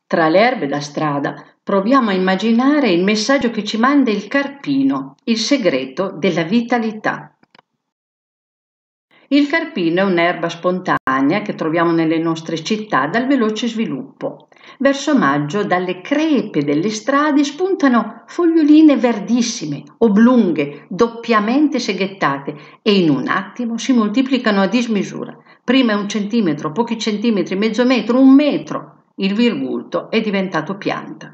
Tra le erbe da strada proviamo a immaginare il messaggio che ci manda il carpino, il segreto della vitalità. Il carpino è un'erba spontanea che troviamo nelle nostre città dal veloce sviluppo. Verso maggio dalle crepe delle strade spuntano foglioline verdissime, oblunghe, doppiamente seghettate e in un attimo si moltiplicano a dismisura. Prima è 1 centimetro, pochi centimetri, mezzo metro, 1 metro. Il virgulto è diventato pianta.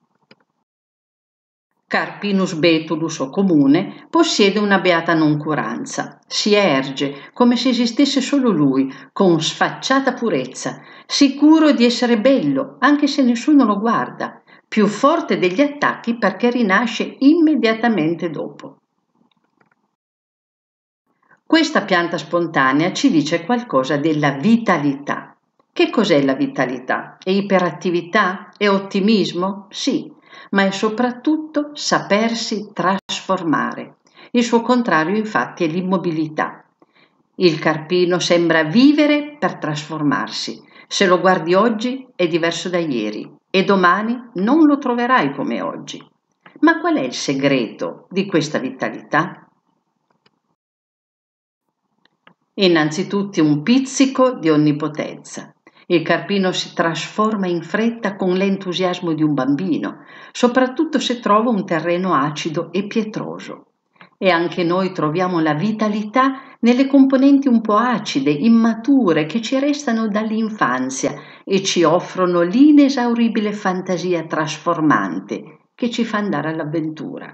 Carpinus betulus o comune possiede una beata noncuranza, si erge come se esistesse solo lui, con sfacciata purezza, sicuro di essere bello anche se nessuno lo guarda, più forte degli attacchi perché rinasce immediatamente dopo. Questa pianta spontanea ci dice qualcosa della vitalità. Che cos'è la vitalità? È iperattività? È ottimismo? Sì, ma è soprattutto sapersi trasformare. Il suo contrario, infatti, è l'immobilità. Il carpino sembra vivere per trasformarsi. Se lo guardi oggi è diverso da ieri e domani non lo troverai come oggi. Ma qual è il segreto di questa vitalità? Innanzitutto un pizzico di onnipotenza. Il carpino si trasforma in fretta con l'entusiasmo di un bambino, soprattutto se trova un terreno acido e pietroso. E anche noi troviamo la vitalità nelle componenti un po' acide, immature, che ci restano dall'infanzia e ci offrono l'inesauribile fantasia trasformante che ci fa andare all'avventura.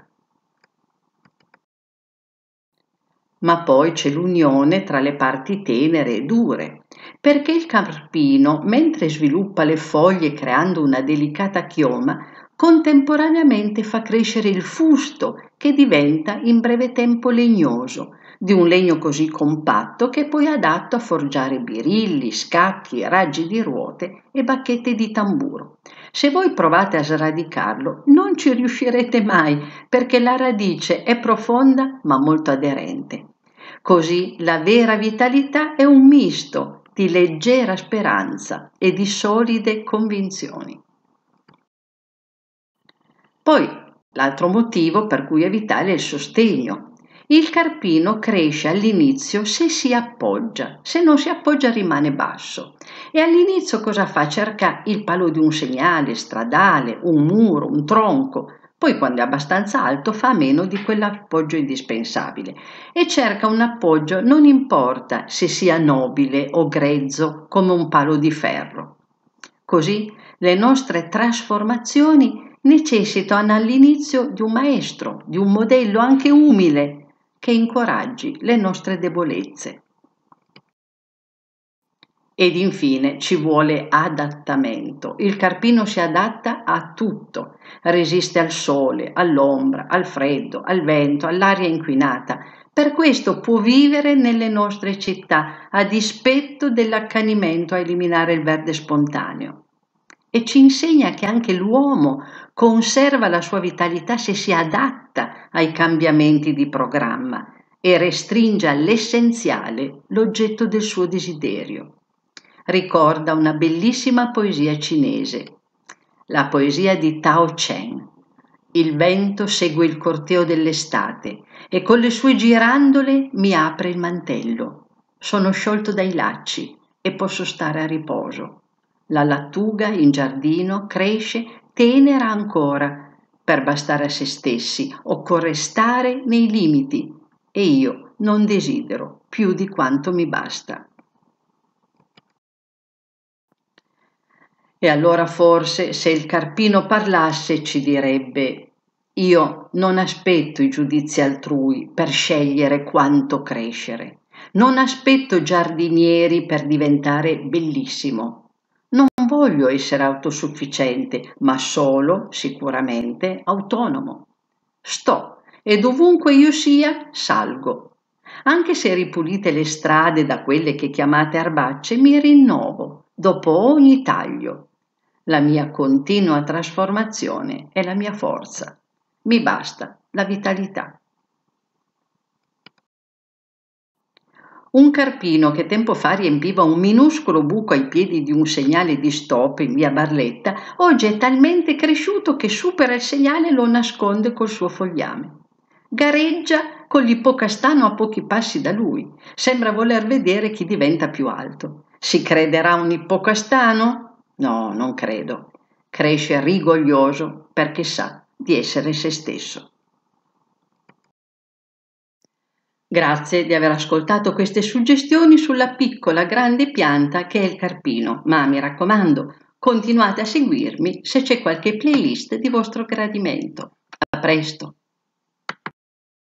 Ma poi c'è l'unione tra le parti tenere e dure, perché il carpino, mentre sviluppa le foglie creando una delicata chioma, contemporaneamente fa crescere il fusto che diventa in breve tempo legnoso, di un legno così compatto che è poi adatto a forgiare birilli, scacchi, raggi di ruote e bacchette di tamburo. Se voi provate a sradicarlo, non ci riuscirete mai perché la radice è profonda ma molto aderente. Così la vera vitalità è un misto di leggera speranza e di solide convinzioni. Poi, l'altro motivo per cui è vitale è il sostegno. Il carpino cresce all'inizio se si appoggia, se non si appoggia rimane basso. E all'inizio cosa fa? Cerca il palo di un segnale stradale, un muro, un tronco. Poi quando è abbastanza alto fa a meno di quell'appoggio indispensabile e cerca un appoggio non importa se sia nobile o grezzo come un palo di ferro. Così le nostre trasformazioni necessitano all'inizio di un maestro, di un modello anche umile, che incoraggi le nostre debolezze. Ed infine ci vuole adattamento. Il carpino si adatta a tutto, resiste al sole, all'ombra, al freddo, al vento, all'aria inquinata. Per questo può vivere nelle nostre città a dispetto dell'accanimento a eliminare il verde spontaneo. E ci insegna che anche l'uomo conserva la sua vitalità se si adatta ai cambiamenti di programma e restringe all'essenziale l'oggetto del suo desiderio. Ricorda una bellissima poesia cinese, la poesia di Tao Chen. Il vento segue il corteo dell'estate e con le sue girandole mi apre il mantello. Sono sciolto dai lacci e posso stare a riposo. La lattuga in giardino cresce tenera ancora. Per bastare a se stessi occorre stare nei limiti e io non desidero più di quanto mi basta. E allora forse se il carpino parlasse ci direbbe: io non aspetto i giudizi altrui per scegliere quanto crescere, non aspetto giardinieri per diventare bellissimo, non voglio essere autosufficiente, ma solo, sicuramente, autonomo. Sto e dovunque io sia, salgo. Anche se ripulite le strade da quelle che chiamate erbacce, mi rinnovo dopo ogni taglio. La mia continua trasformazione è la mia forza. Mi basta la vitalità. Un carpino che tempo fa riempiva un minuscolo buco ai piedi di un segnale di stop in via Barletta, oggi è talmente cresciuto che supera il segnale e lo nasconde col suo fogliame. Gareggia con l'ippocastano a pochi passi da lui. Sembra voler vedere chi diventa più alto. Si crederà un ippocastano? No, non credo. Cresce rigoglioso perché sa di essere se stesso. Grazie di aver ascoltato queste suggestioni sulla piccola grande pianta che è il carpino, ma mi raccomando, continuate a seguirmi se c'è qualche playlist di vostro gradimento. A presto!